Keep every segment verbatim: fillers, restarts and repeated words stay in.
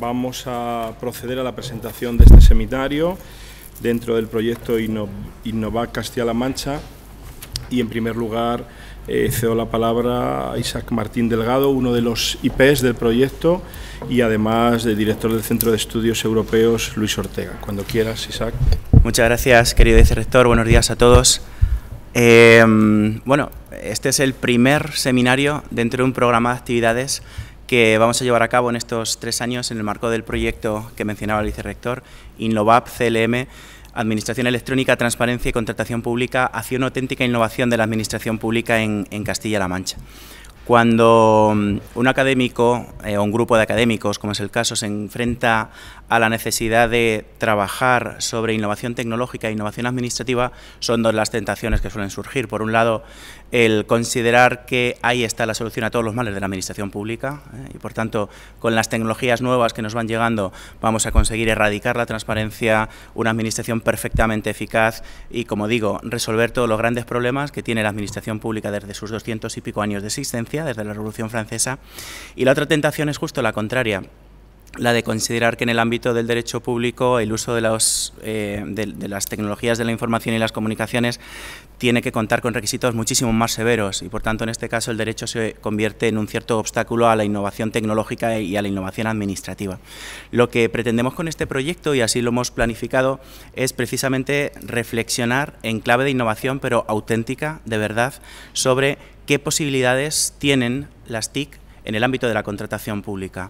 vamos a proceder a la presentación de este seminario dentro del proyecto Inno, Innovac Castilla-La Mancha y, en primer lugar, eh, cedo la palabra a Isaac Martín Delgado, uno de los I Pes del proyecto y, además, del director del Centro de Estudios Europeos, Luis Ortega. Cuando quieras, Isaac. Muchas gracias, querido vicerrector. Buenos días a todos. Eh, bueno, este es el primer seminario dentro de un programa de actividades que vamos a llevar a cabo en estos tres años en el marco del proyecto que mencionaba el vicerrector, Innovap C L M, Administración Electrónica, Transparencia y Contratación Pública, hacia una auténtica innovación de la Administración Pública en, en Castilla-La Mancha. Cuando un académico eh, o un grupo de académicos, como es el caso, se enfrenta a la necesidad de trabajar sobre innovación tecnológica e innovación administrativa, son dos las tentaciones que suelen surgir. Por un lado, el considerar que ahí está la solución a todos los males de la administración pública eh, y, por tanto, con las tecnologías nuevas que nos van llegando vamos a conseguir erradicar la transparencia, una administración perfectamente eficaz y, como digo, resolver todos los grandes problemas que tiene la administración pública desde sus doscientos y pico años de existencia, desde la Revolución Francesa. Y la otra tentación es justo la contraria, la de considerar que en el ámbito del derecho público el uso de, los, eh, de, de las tecnologías de la información y las comunicaciones tiene que contar con requisitos muchísimo más severos y, por tanto, en este caso el derecho se convierte en un cierto obstáculo a la innovación tecnológica y a la innovación administrativa. Lo que pretendemos con este proyecto, y así lo hemos planificado, es precisamente reflexionar en clave de innovación, pero auténtica, de verdad, sobre qué posibilidades tienen las T I C en el ámbito de la contratación pública.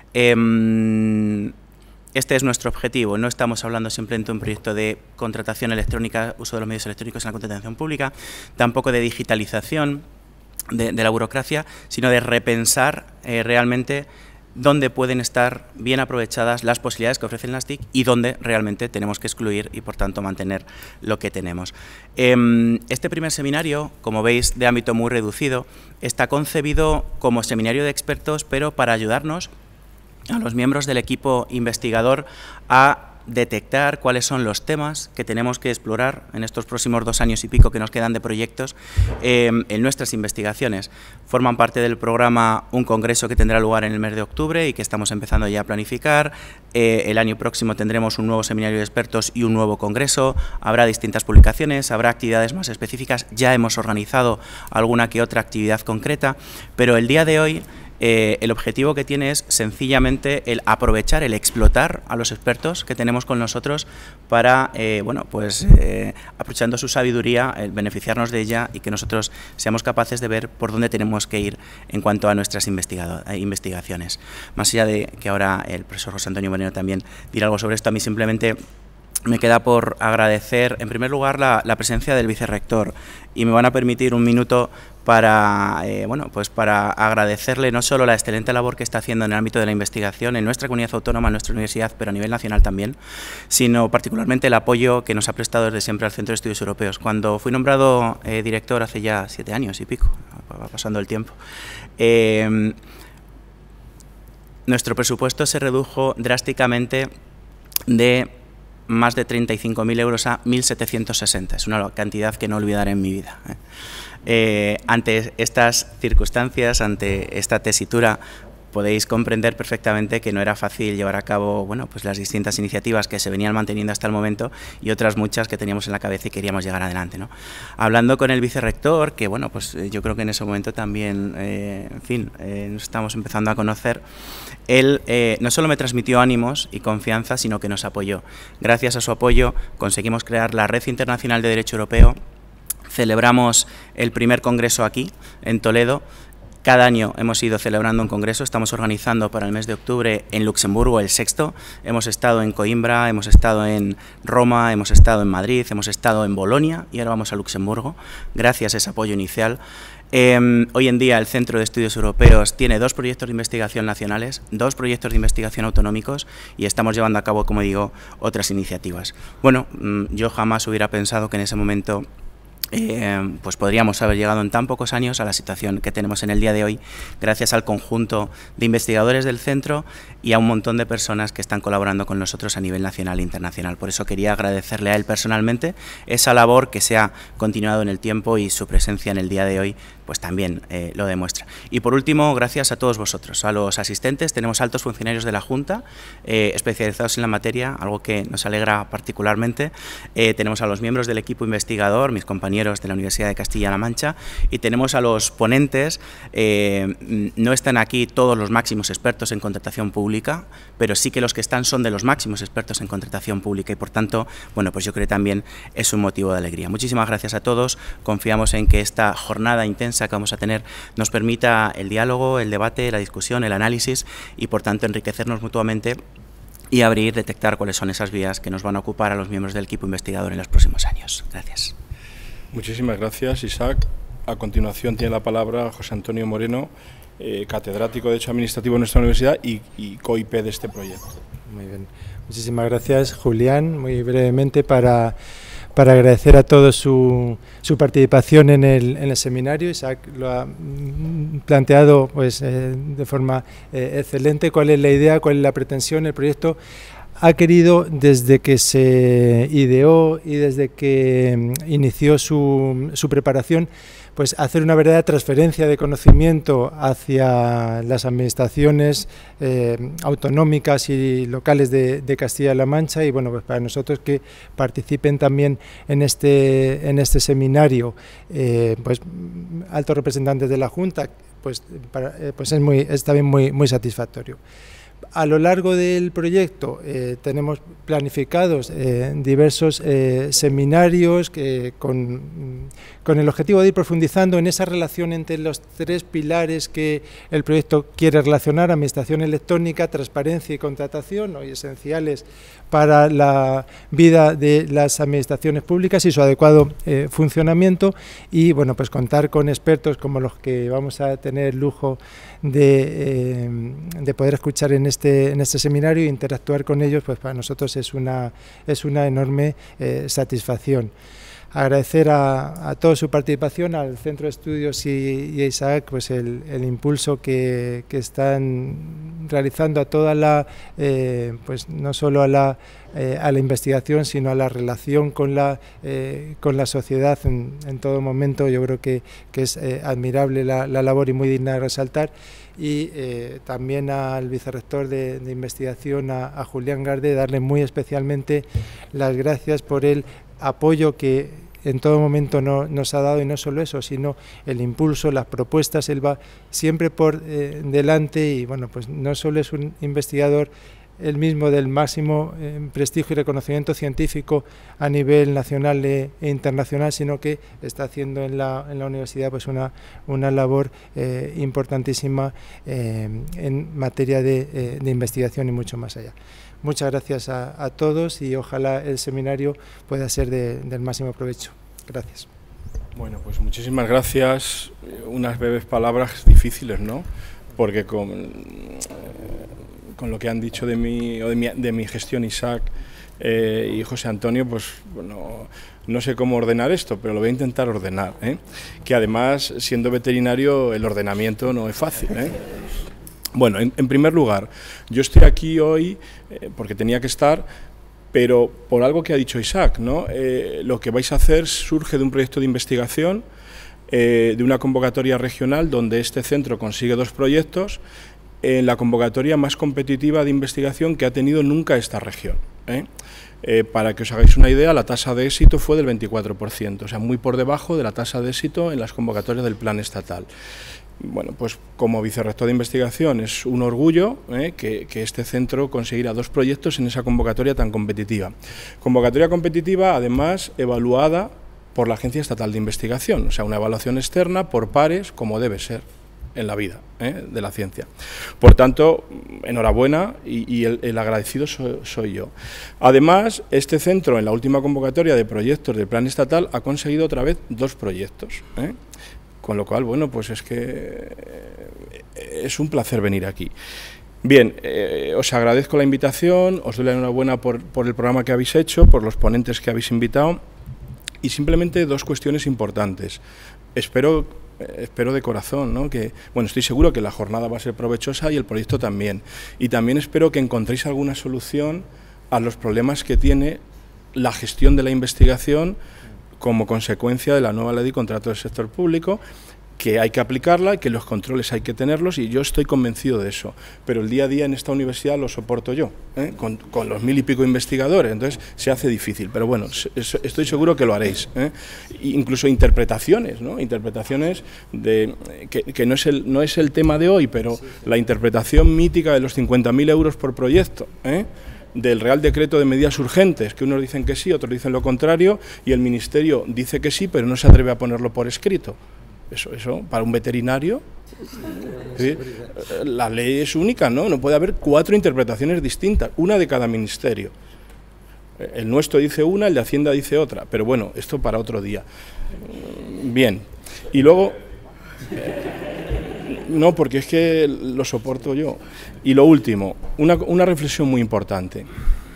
Este es nuestro objetivo. No estamos hablando simplemente de un proyecto de contratación electrónica, uso de los medios electrónicos en la contratación pública, tampoco de digitalización de, de la burocracia, sino de repensar eh, realmente dónde pueden estar bien aprovechadas las posibilidades que ofrecen las T I C y dónde realmente tenemos que excluir y, por tanto, mantener lo que tenemos. Este primer seminario, como veis, de ámbito muy reducido, está concebido como seminario de expertos, pero para ayudarnos a los miembros del equipo investigador a detectar cuáles son los temas que tenemos que explorar en estos próximos dos años y pico que nos quedan de proyectos eh, en nuestras investigaciones. Forman parte del programa un congreso que tendrá lugar en el mes de octubre y que estamos empezando ya a planificar. Eh, el año próximo tendremos un nuevo seminario de expertos y un nuevo congreso. Habrá distintas publicaciones, habrá actividades más específicas. Ya hemos organizado alguna que otra actividad concreta, pero el día de hoy Eh, el objetivo que tiene es sencillamente el aprovechar, el explotar a los expertos que tenemos con nosotros para, eh, bueno, pues eh, aprovechando su sabiduría, el beneficiarnos de ella y que nosotros seamos capaces de ver por dónde tenemos que ir en cuanto a nuestras investigaciones. Más allá de que ahora el profesor José Antonio Moreno también dirá algo sobre esto, a mí simplemente me queda por agradecer, en primer lugar, la, la presencia del vicerrector, y me van a permitir un minuto para, eh, bueno, pues para agradecerle no solo la excelente labor que está haciendo en el ámbito de la investigación en nuestra comunidad autónoma, en nuestra universidad, pero a nivel nacional también, sino particularmente el apoyo que nos ha prestado desde siempre al Centro de Estudios Europeos. Cuando fui nombrado eh, director hace ya siete años y pico, va pasando el tiempo, eh, nuestro presupuesto se redujo drásticamente de más de treinta y cinco mil euros a mil setecientos sesenta. Es una cantidad que no olvidaré en mi vida. ¿eh? Eh, ante estas circunstancias, ante esta tesitura, podéis comprender perfectamente que no era fácil llevar a cabo, bueno, pues las distintas iniciativas que se venían manteniendo hasta el momento y otras muchas que teníamos en la cabeza y queríamos llegar adelante, ¿no? Hablando con el vicerrector, que bueno, pues yo creo que en ese momento también, eh, en fin, eh, nos estamos empezando a conocer, él eh, no solo me transmitió ánimos y confianza, sino que nos apoyó. Gracias a su apoyo conseguimos crear la Red Internacional de Derecho Europeo, celebramos el primer congreso aquí, en Toledo. Cada año hemos ido celebrando un congreso, estamos organizando para el mes de octubre en Luxemburgo el sexto, hemos estado en Coimbra, hemos estado en Roma, hemos estado en Madrid, hemos estado en Bolonia y ahora vamos a Luxemburgo, gracias a ese apoyo inicial. Eh, hoy en día el Centro de Estudios Europeos tiene dos proyectos de investigación nacionales, dos proyectos de investigación autonómicos y estamos llevando a cabo, como digo, otras iniciativas. Bueno, yo jamás hubiera pensado que en ese momento Eh, pues podríamos haber llegado en tan pocos años a la situación que tenemos en el día de hoy, gracias al conjunto de investigadores del centro y a un montón de personas que están colaborando con nosotros a nivel nacional e internacional. Por eso quería agradecerle a él personalmente esa labor que se ha continuado en el tiempo y su presencia en el día de hoy pues también eh, lo demuestra. Y por último, gracias a todos vosotros, a los asistentes. Tenemos altos funcionarios de la Junta eh, especializados en la materia, algo que nos alegra particularmente. Eh, tenemos a los miembros del equipo investigador, mis compañeros de la Universidad de Castilla-La Mancha, y tenemos a los ponentes. Eh, no están aquí todos los máximos expertos en contratación pública, pero sí que los que están son de los máximos expertos en contratación pública y, por tanto, bueno, pues yo creo que también es un motivo de alegría. Muchísimas gracias a todos. Confiamos en que esta jornada intensa que vamos a tener nos permita el diálogo, el debate, la discusión, el análisis y, por tanto, enriquecernos mutuamente y abrir, detectar cuáles son esas vías que nos van a ocupar a los miembros del equipo investigador en los próximos años. Gracias. Muchísimas gracias, Isaac. A continuación tiene la palabra José Antonio Moreno, eh, catedrático de Derecho Administrativo de nuestra universidad y, y co I P de este proyecto. Muy bien. Muchísimas gracias, Julián. Muy brevemente para... para agradecer a todos su, su participación en el, en el seminario. Isaac lo ha planteado pues, eh, de forma eh, excelente. ¿Cuál es la idea? ¿Cuál es la pretensión? El proyecto ha querido, desde que se ideó y desde que inició su, su preparación, pues hacer una verdadera transferencia de conocimiento hacia las administraciones eh, autonómicas y locales de, de Castilla-La Mancha, y bueno, pues para nosotros que participen también en este, en este seminario eh, pues altos representantes de la Junta, pues, para, eh, pues es, muy, es también muy, muy satisfactorio. A lo largo del proyecto eh, tenemos planificados eh, diversos eh, seminarios que, con, con el objetivo de ir profundizando en esa relación entre los tres pilares que el proyecto quiere relacionar: administración electrónica, transparencia y contratación, ¿no?, y esenciales para la vida de las administraciones públicas y su adecuado eh, funcionamiento, y bueno, pues contar con expertos como los que vamos a tener el lujo de, eh, de poder escuchar en este, en este seminario e interactuar con ellos, pues para nosotros es una, es una enorme eh, satisfacción. Agradecer a, a toda su participación, al Centro de Estudios y, y a Isaac, pues el, el impulso que, que están realizando a toda la, eh, pues no solo a la, eh, a la investigación, sino a la relación con la, eh, con la sociedad en, en todo momento. Yo creo que, que es eh, admirable la, la labor y muy digna de resaltar. Y eh, también al vicerrector de, de investigación, a, a Julián Garde, darle muy especialmente las gracias por el apoyo que en todo momento no, nos ha dado, y no solo eso, sino el impulso, las propuestas. Él va siempre por eh, delante, y bueno, pues no solo es un investigador el mismo del máximo eh, prestigio y reconocimiento científico a nivel nacional e, e internacional, sino que está haciendo en la, en la universidad pues una, una labor eh, importantísima eh, en materia de, eh, de investigación y mucho más allá. Muchas gracias a, a todos, y ojalá el seminario pueda ser de, del máximo provecho. Gracias. Bueno, pues muchísimas gracias. Unas breves palabras difíciles, ¿no? Porque con, con lo que han dicho de mi, o de mi, de mi gestión Isaac eh, y José Antonio, pues bueno, no sé cómo ordenar esto, pero lo voy a intentar ordenar, ¿eh? Que además, siendo veterinario, el ordenamiento no es fácil, ¿eh? Bueno, en, en primer lugar, yo estoy aquí hoy eh, porque tenía que estar, pero por algo que ha dicho Isaac, ¿no? Eh, lo que vais a hacer surge de un proyecto de investigación, eh, de una convocatoria regional donde este centro consigue dos proyectos en la convocatoria más competitiva de investigación que ha tenido nunca esta región, ¿eh? Eh, para que os hagáis una idea, la tasa de éxito fue del veinticuatro por ciento, o sea, muy por debajo de la tasa de éxito en las convocatorias del plan estatal. Bueno, pues como vicerrector de investigación es un orgullo eh, que, que este centro consiguiera dos proyectos en esa convocatoria tan competitiva. Convocatoria competitiva, además, evaluada por la Agencia Estatal de Investigación, o sea, una evaluación externa por pares, como debe ser en la vida eh, de la ciencia. Por tanto, enhorabuena, y, y el, el agradecido soy, soy yo. Además, este centro, en la última convocatoria de proyectos del plan estatal, ha conseguido otra vez dos proyectos, ¿eh? Con lo cual, bueno, pues es que es un placer venir aquí. Bien, eh, os agradezco la invitación, os doy la enhorabuena por, por el programa que habéis hecho, por los ponentes que habéis invitado, y simplemente dos cuestiones importantes. Espero, espero de corazón, ¿no? Que, bueno, estoy seguro que la jornada va a ser provechosa y el proyecto también. Y también espero que encontréis alguna solución a los problemas que tiene la gestión de la investigación como consecuencia de la nueva ley de contrato del sector público, que hay que aplicarla, que los controles hay que tenerlos, y yo estoy convencido de eso. Pero el día a día en esta universidad lo soporto yo, ¿eh? con, con los mil y pico investigadores, entonces se hace difícil. Pero bueno, estoy seguro que lo haréis. ¿eh? Incluso interpretaciones, ¿no? Interpretaciones de que, que no, es el, no es el tema de hoy, pero la interpretación mítica de los cincuenta mil euros por proyecto, ¿eh? del Real Decreto de Medidas Urgentes, que unos dicen que sí, otros dicen lo contrario, y el Ministerio dice que sí, pero no se atreve a ponerlo por escrito. Eso, eso, para un veterinario, ¿sí? La ley es única, ¿no? No puede haber cuatro interpretaciones distintas, una de cada ministerio. El nuestro dice una, el de Hacienda dice otra, pero bueno, esto para otro día. Bien, y luego... No, porque es que lo soporto yo. Y lo último, una, una reflexión muy importante.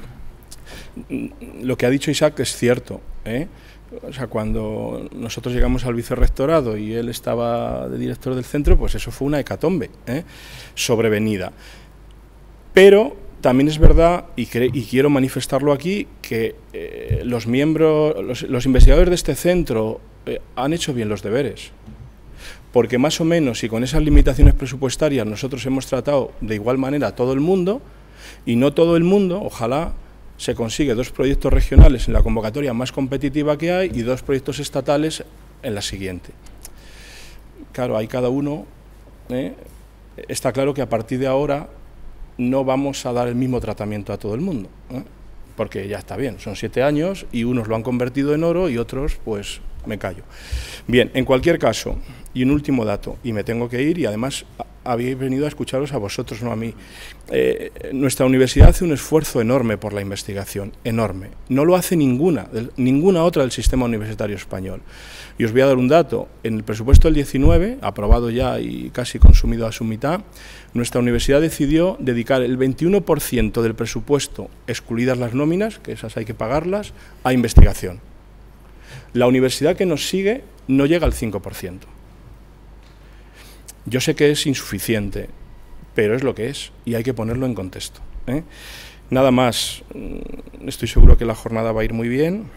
Lo que ha dicho Isaac es cierto, ¿eh? O sea, cuando nosotros llegamos al vicerrectorado y él estaba de director del centro, pues eso fue una hecatombe, ¿eh? sobrevenida. Pero también es verdad, y, y quiero manifestarlo aquí, que eh, los miembros, los, los investigadores de este centro eh, han hecho bien los deberes. Porque más o menos, y con esas limitaciones presupuestarias, nosotros hemos tratado de igual manera a todo el mundo, y no todo el mundo, ojalá, se consigue dos proyectos regionales en la convocatoria más competitiva que hay y dos proyectos estatales en la siguiente. Claro, ahí cada uno, ¿eh? Está claro que a partir de ahora no vamos a dar el mismo tratamiento a todo el mundo, ¿eh? Porque ya está bien, son siete años y unos lo han convertido en oro y otros, pues, me callo. Bien, en cualquier caso, y un último dato, y me tengo que ir, y además habéis venido a escucharos a vosotros, no a mí. Eh, nuestra universidad hace un esfuerzo enorme por la investigación, enorme. No lo hace ninguna, del, ninguna otra del sistema universitario español. Y os voy a dar un dato. En el presupuesto del diecinueve, aprobado ya y casi consumido a su mitad, nuestra universidad decidió dedicar el veintiuno por ciento del presupuesto, excluidas las nóminas, que esas hay que pagarlas, a investigación. La universidad que nos sigue no llega al cinco por ciento. Yo sé que es insuficiente, pero es lo que es y hay que ponerlo en contexto, ¿eh? Nada más, estoy seguro que la jornada va a ir muy bien.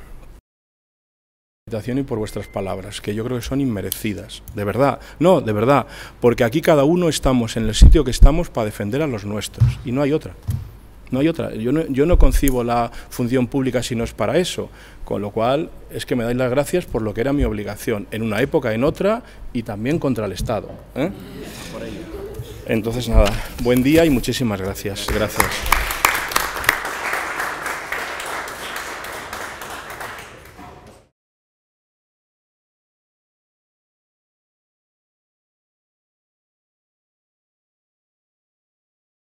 Y por vuestras palabras, que yo creo que son inmerecidas, de verdad, no, de verdad, porque aquí cada uno estamos en el sitio que estamos para defender a los nuestros y no hay otra. No hay otra. Yo no, yo no concibo la función pública si no es para eso, con lo cual es que me dais las gracias por lo que era mi obligación, en una época, en otra, y también contra el Estado, ¿eh? Entonces, nada, buen día y muchísimas gracias. Gracias.